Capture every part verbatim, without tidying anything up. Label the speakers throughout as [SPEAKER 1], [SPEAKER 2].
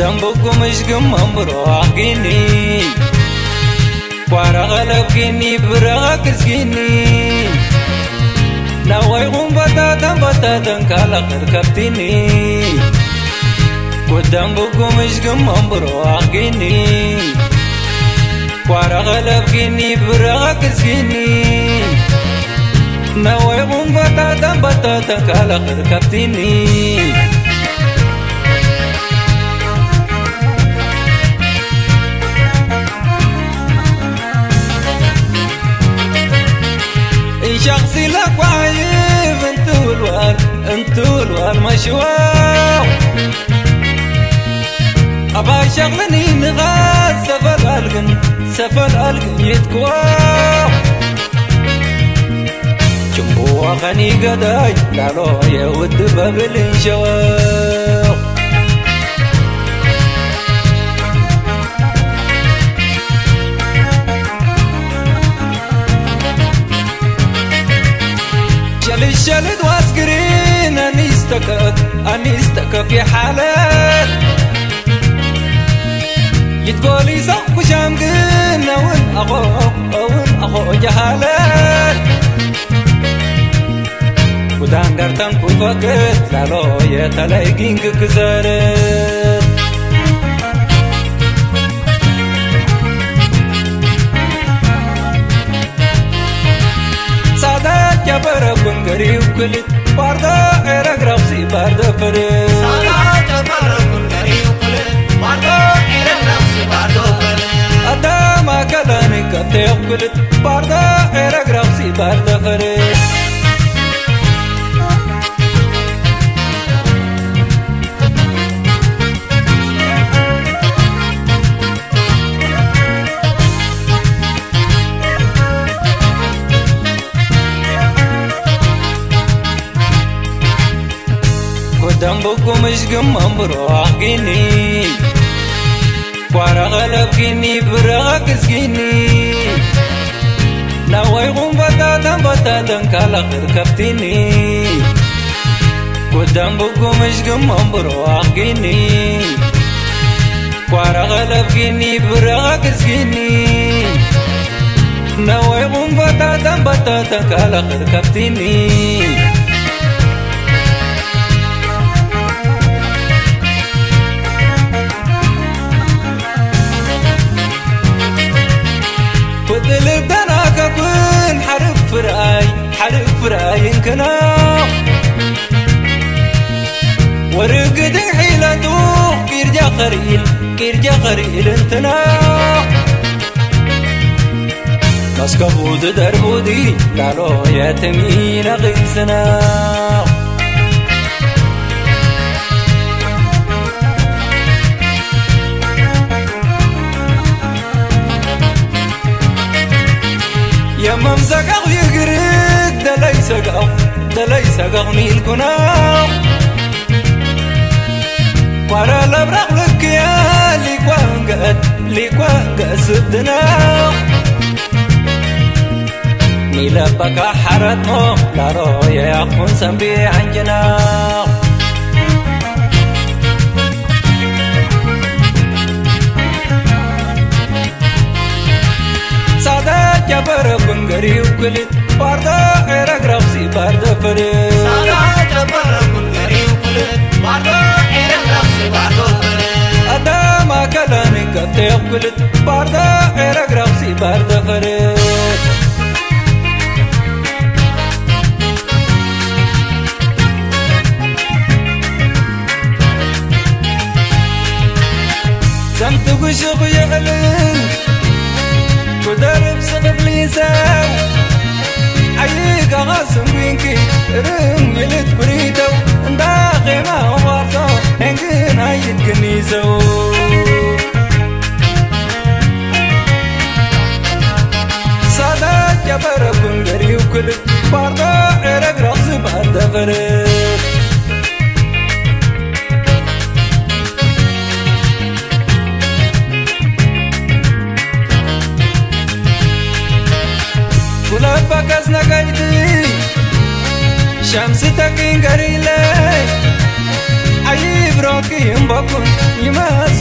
[SPEAKER 1] قدام بكم مش قمم بروحيني وارا غلبكني براك سكيني ناوي غم بتاتا بتاتا كالا خركبتني قدام بكم مش قمم بروحيني وارا غلبكني براك سكيني ناوي غم بتاتا بتاتا كالا خركبتني شخصي لك وعيب انتو الوال انتو الوال مشواو ابا شغلني نغاد سفر القن سفر القن يتكواو جنبو اغني قداي لالو يود بابل انشواو الشلد واسقرين اني استكف اني استكف يا حالات يتقولي صف شام قلنا وين اخو وين اخو جهالات ودان قرتن كوفكت لالو يتلاقين ككزارت جبر بنغري وكلت باردا إيرك رفسي باردا فرد سالا جبر بنغري وكلت باردا إيرك رفسي باردا فرد أدا ما كلاني كتي وكلت باردا إيرك رفسي باردا فرد دمبكم مش قمم بروحيني وارا غلبكني براك سكيني ناوي غم بتاتا بتاتا كالا خركبتني قدام بكم مش قمم بروحيني وارا غلبكني براك سكيني ناوي غم بتاتا بتاتا كالا خركبتني ودلب دناك كن حرب فراي حرب فراي انكنا ورقد حيلته كيرجا خريل كيرجا خريل انتنا كسكبود دربودي لالو يتمين غيسنا يا ممزقه يقرق دلي سقف دلي سقف ميلكنا ورا الابرق لك يا ليكوان قد ليكوان قد سبدنا نيلبك حرتنا لا رويا يا اخون سنبي عنجنا جبر بنغري وكلت باردا إيرك رفسي باردا فرد سالا جبر بنغري وكلت باردا إيرك رفسي باردا فرد أدا ما كلاني كتي وكلت باردا إيرك رفسي باردا فرد سمت وشغ يعلن ودرب سقف ليساو عيق غاسم بينكي رم يلت بريتو انداخي ما وارتو انقين عيد كنيسو صادات جبر بنغري وكلت باردا إيرك رقص باردا فرد ولبك أزنقيتي شمس تكين قريلي عيب روكي يمبكن يمس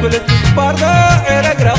[SPEAKER 1] يوكل باردا إيرك